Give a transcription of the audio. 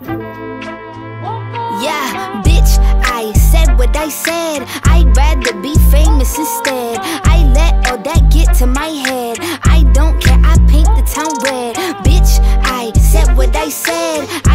Yeah, bitch, I said what I said. I'd rather be famous instead. I let all that get to my head. I don't care, I paint the town red. Bitch, I said what I said.